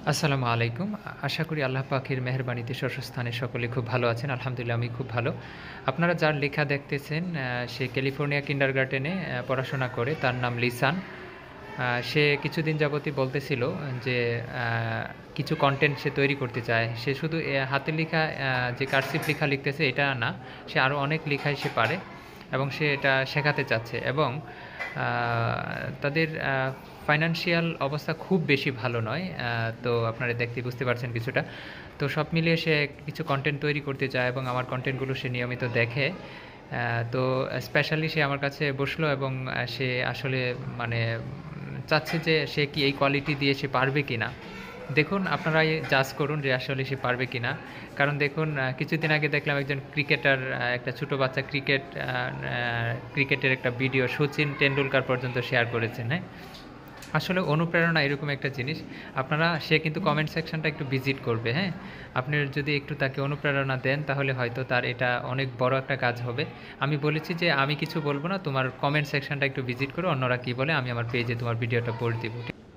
আসসালামু আলাইকুম। আশা করি আল্লাহ পাকের মেহেরবানিতে স্থানে সকলে খুব ভালো আছেন। আলহামদুলিল্লাহ আমি খুব ভালো। আপনারা যার লেখা দেখতেছেন সে ক্যালিফোর্নিয়া কিন্ডারগার্টেনে পড়াশোনা করে। তার নাম লিসান। সে কিছুদিন যাবতই বলতেছিল যে আ কিছু কনটেন্ট সে তৈরি করতে চায়। সে শুধু হাতের লেখা যে কার্সিভ লেখা লিখতেছে এটা না। সে আরও অনেক লেখাই সে পারে এবং সে এটা শেখাতে চাচ্ছে এবং আ তাদের ফাইন্যান্সিয়াল অবস্থা খুব বেশি ভালো নয়। তো আপনারা দেখতেই বুঝতে পারছেন কিছুটা। তো সব মিলিয়ে সে কিছু কনটেন্ট তৈরি করতে চায় এবং আমার কনটেন্টগুলো সে নিয়মিত দেখে। তো স্পেশালি সে আমার কাছে বসলো এবং সে আসলে মানে চাচ্ছে যে সে কি এই কোয়ালিটি দিয়ে সে পারবে কিনা। দেখুন আপনারাই জাজ করুন যে আসলে সে পারবে কিনা। কারণ দেখুন কিছুদিন আগে দেখলাম একজন ক্রিকেটার একটা ছোট বাচ্চা ক্রিকেটের একটা ভিডিও সচিন টেন্ডুলকার পর্যন্ত শেয়ার করেছেন, হ্যাঁ? আসলে অনুপ্রেরণা এরকম একটা জিনিস। সে কিন্তু কমেন্ট সেকশনটা একটু ভিজিট করবে, হ্যাঁ? আপনি যদি একটু তাকে অনুপ্রেরণা দেন তাহলে হয়তো তার এটা অনেক বড় একটা কাজ হবে। আমি বলেছি যে আমি কিছু বলব না, তোমার কমেন্ট সেকশনটা একটু ভিজিট করো, অন্যরা কি বলে আমি আমার পেজে তোমার ভিডিওটা পোস্ট দিব।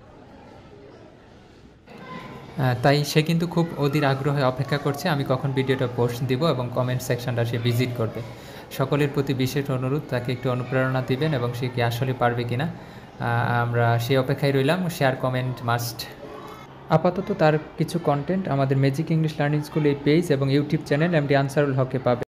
তাই সে কিন্তু খুব অধীর আগ্রহে অপেক্ষা করছে আমি কখন ভিডিওটা পোস্ট দিব এবং কমেন্ট সেকশনটা সে ভিজিট করবে। সকলের প্রতি বিশেষ অনুরোধ তাকে একটু অনুপ্রেরণা দিবেন এবং সে কি আসলে পারবে কিনা। আমরা সেই অপেক্ষায় রইলাম। Share comment must. আপাতত তার কিছু কন্টেন্ট আমাদের ম্যাজিক ইংলিশ লার্নিং স্কুল এই পেজ এবং ইউটিউব চ্যানেল এমডি আনসারুল হকে পাবে।